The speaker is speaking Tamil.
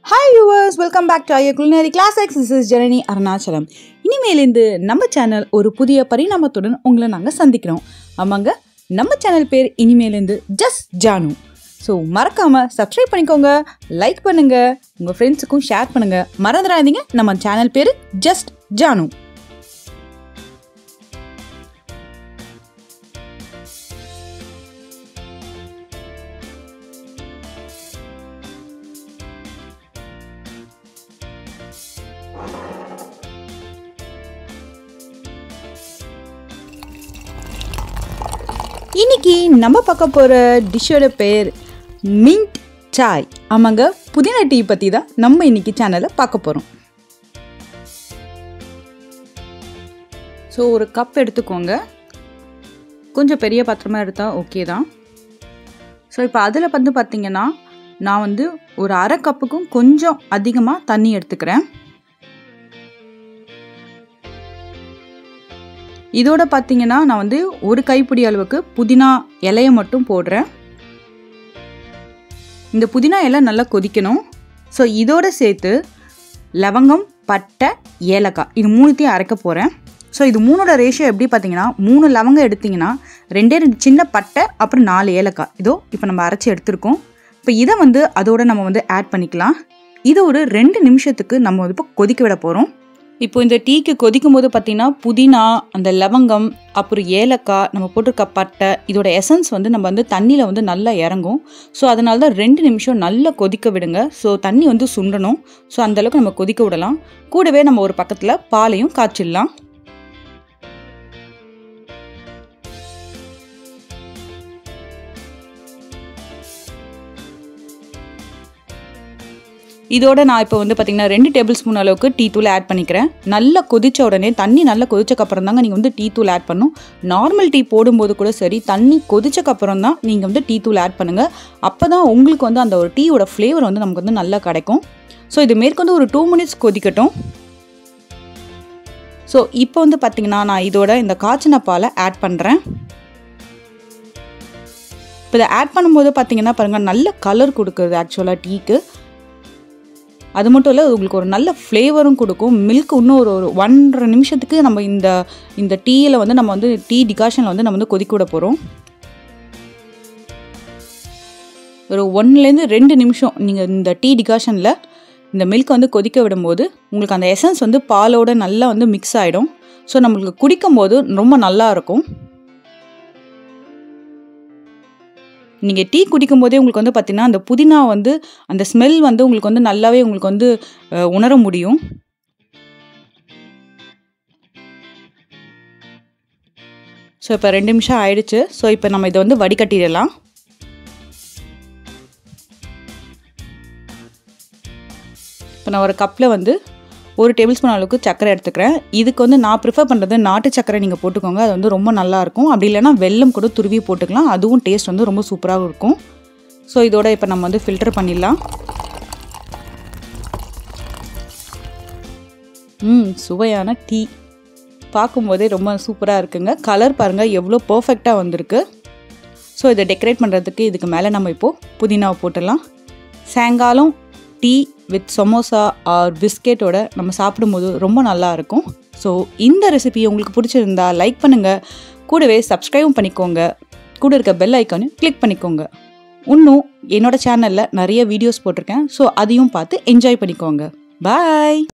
Hi viewers, welcome back to our culinary classics. This is JANU Arunachalam. இனிமேலிருந்து நம்ம சேனல் ஒரு புதிய பரிணாமத்துடன் உங்களை நாங்க சந்திக்கிறோம். ஆமாங்க, நம்ம சேனல் பேர் இனிமேலிருந்து ஜஸ்ட் ஜானு. ஸோ மறக்காம சப்ஸ்கிரைப் பண்ணிக்கோங்க, லைக் பண்ணுங்க, உங்க ஃப்ரெண்ட்ஸுக்கும் ஷேர் பண்ணுங்க. மறந்துடாதீங்க, நம்ம சேனல் பேர் ஜஸ்ட் ஜானு. இன்னைக்கு நம்ம பார்க்க போகிற டிஷ்ஷோட பேர் மின்ட் சாய். ஆமாங்க, புதினா டீ பற்றி தான் நம்ம இன்னைக்கு சேனலில் பார்க்க போகிறோம். ஸோ ஒரு கப் எடுத்துக்கோங்க, கொஞ்சம் பெரிய பாத்திரமாக எடுத்தால் ஓகே தான். ஸோ இப்போ அதில் பார்த்தீங்கன்னா நான் ஒரு அரை கப்புக்கும் கொஞ்சம் அதிகமாக தண்ணி எடுத்துக்கிறேன். இதோட பார்த்தீங்கன்னா நான் ஒரு கைப்பிடி அளவுக்கு புதினா இலையை மட்டும் போடுறேன். இந்த புதினா இலை நல்லா கொதிக்கணும். ஸோ இதோட சேர்த்து லவங்கம், பட்டை, ஏலக்காய் இது மூணுத்தையும் அரைக்க போகிறேன். ஸோ இது மூணோட ரேஷியோ எப்படி பார்த்தீங்கன்னா 3 லவங்கம் எடுத்திங்கன்னா 2 சின்ன பட்டை அப்புறம் 4 ஏலக்காய் இதோ இப்போ நம்ம அரைச்சி எடுத்துருக்கோம். இப்போ இதை அதோட நம்ம ஆட் பண்ணிக்கலாம். இது ஒரு 2 நிமிஷத்துக்கு நம்ம இப்போ கொதிக்க விட போகிறோம். இப்போ இந்த டீக்கு கொதிக்கும் போது பார்த்தீங்கன்னா புதினா, அந்த லவங்கம், அப்புறம் ஏலக்காய், நம்ம போட்டிருக்க பட்டை இதோட எசன்ஸ் நம்ம தண்ணியில் நல்லா இறங்கும். ஸோ அதனால தான் 2 நிமிஷம் நல்லா கொதிக்க விடுங்க. ஸோ தண்ணி சுண்டணும். ஸோ அந்தளவுக்கு நம்ம கொதிக்க விடலாம். கூடவே நம்ம ஒரு பக்கத்தில் பாலையும் காய்ச்சிடலாம். இதோட நான் இப்போ பார்த்தீங்கன்னா 2 டேபிள் ஸ்பூன் அளவுக்கு டீ தூள் ஆட் பண்ணிக்கிறேன். நல்லா கொதித்த உடனே தண்ணி நல்லா கொதிச்சக்கப்புறம் தாங்க நீங்கள் டீ தூள் ஆட் பண்ணணும். நார்மல் டீ போடும்போது கூட சரி, தண்ணி கொதிச்சக்கப்புறம் தான் நீங்கள் டீ தூள் ஆட் பண்ணுங்கள். அப்போ தான் உங்களுக்கு அந்த ஒரு டீயோட ஃப்ளேவர் நமக்கு நல்லா கிடைக்கும். ஸோ இது மேற்கொண்டு ஒரு 2 மினிட்ஸ் கொதிக்கட்டும். ஸோ இப்போ பார்த்தீங்கன்னா நான் இதோட இந்த காய்ச்சின பாலை ஆட் பண்ணுறேன். இப்போ இதை ஆட் பண்ணும்போது பார்த்தீங்கன்னா பாருங்கள், நல்ல கலர் கொடுக்குறது ஆக்சுவலாக டீக்கு. அது மட்டும் இல்லை, உங்களுக்கு ஒரு நல்ல ஃப்ளேவரும் கொடுக்கும். மில்க் இன்னும் ஒரு 1.5 நிமிஷத்துக்கு நம்ம இந்த டீயில் நம்ம டீ டிகாஷனில் நம்ம கொதிக்க விட போகிறோம். ஒரு 1லேருந்து 2 நிமிஷம் நீங்கள் இந்த டீ டிகாஷனில் இந்த மில்க் கொதிக்க விடும்போது உங்களுக்கு அந்த எசன்ஸ் பாலோட நல்லா மிக்ஸ் ஆகிடும். ஸோ நம்மளுக்கு குடிக்கும் போது ரொம்ப நல்லா இருக்கும். நீங்கள் டீ குடிக்கும் போதே உங்களுக்கு பார்த்தீங்கன்னா அந்த புதினா அந்த ஸ்மெல் உங்களுக்கு நல்லாவே உங்களுக்கு உணர முடியும். ஸோ இப்போ 2 நிமிஷம் ஆயிடுச்சு. ஸோ இப்போ நம்ம இதை வடிகட்டிடலாம். இப்போ நான் ஒரு கப்பில் 1 டேபிள் ஸ்பூன் அளவுக்கு சர்க்கரை எடுத்துக்கிறேன். இதுக்கு நான் ப்ரிஃபர் பண்ணுறது நாட்டு சர்க்கரை நீங்கள் போட்டுக்கோங்க. அது ரொம்ப நல்லாயிருக்கும். அப்படி இல்லைனா வெல்லம் கூட துருவி போட்டுக்கலாம். அதுவும் டேஸ்ட் ரொம்ப சூப்பராக இருக்கும். ஸோ இதோட இப்போ நம்ம ஃபில்டர் பண்ணிடலாம். சுவையான டீ பார்க்கும்போதே ரொம்ப சூப்பராக இருக்குங்க. கலர் பாருங்கள் எவ்வளோ பர்ஃபெக்டாக வந்திருக்கு. ஸோ இதை டெக்கரேட் பண்ணுறதுக்கு இதுக்கு மேலே நம்ம இப்போது புதினாவை போட்டுடலாம். சாயங்காலம் டீ வித் சமோசா ஆர் பிஸ்கெட்டோட நம்ம சாப்பிடும்போது ரொம்ப நல்லாயிருக்கும். ஸோ இந்த ரெசிபி உங்களுக்கு பிடிச்சிருந்தா லைக் பண்ணுங்கள், கூடவே சப்ஸ்கிரைபும் பண்ணிக்கோங்க, கூட இருக்க பெல் ஐக்கானையும் கிளிக் பண்ணிக்கோங்க. இன்னும் என்னோடய சேனலில் நிறைய வீடியோஸ் போட்டிருக்கேன். ஸோ அதையும் பார்த்து என்ஜாய் பண்ணிக்கோங்க. பாய்.